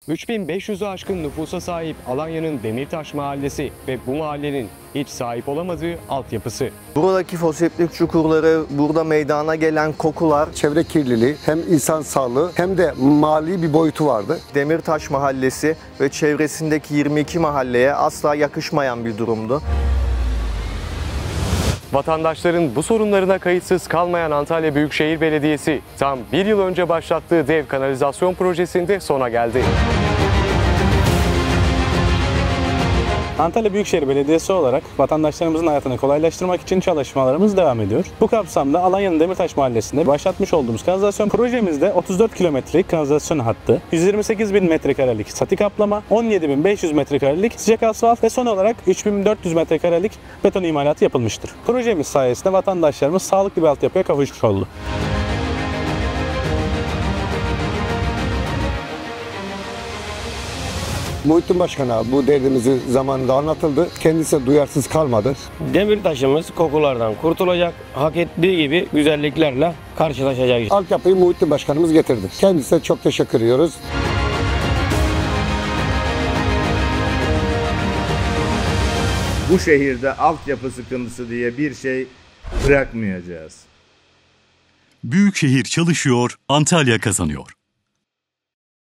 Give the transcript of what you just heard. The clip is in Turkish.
3500'ü aşkın nüfusa sahip Alanya'nın Demirtaş Mahallesi ve bu mahallenin hiç sahip olamadığı altyapısı. Buradaki foseptik çukurları, burada meydana gelen kokular, Çevre kirliliği hem insan sağlığı hem de mali bir boyutu vardı. Demirtaş Mahallesi ve çevresindeki 22 mahalleye asla yakışmayan bir durumdu. Vatandaşların bu sorunlarına kayıtsız kalmayan Antalya Büyükşehir Belediyesi tam bir yıl önce başlattığı dev kanalizasyon projesinde sona geldi. Antalya Büyükşehir Belediyesi olarak vatandaşlarımızın hayatını kolaylaştırmak için çalışmalarımız devam ediyor. Bu kapsamda Alanya'nın Demirtaş Mahallesi'nde başlatmış olduğumuz kanalizasyon projemizde 34 kilometrelik kanalizasyon hattı, 128.000 metrekarelik stati kaplama, 17.500 metrekarelik sıcak asfalt ve son olarak 3.400 metrekarelik beton imalatı yapılmıştır. Projemiz sayesinde vatandaşlarımız sağlıklı bir altyapıya kavuşmuş oldu. Muhittin Başkan'a bu derdimizi zamanında anlatıldı. Kendisi duyarsız kalmadı. Demirtaş'ımız kokulardan kurtulacak, hak ettiği gibi güzelliklerle karşılaşacak. Altyapıyı Muhittin Başkanımız getirdi. Kendisine çok teşekkür ediyoruz. Bu şehirde altyapı sıkıntısı diye bir şey bırakmayacağız. Büyükşehir çalışıyor, Antalya kazanıyor.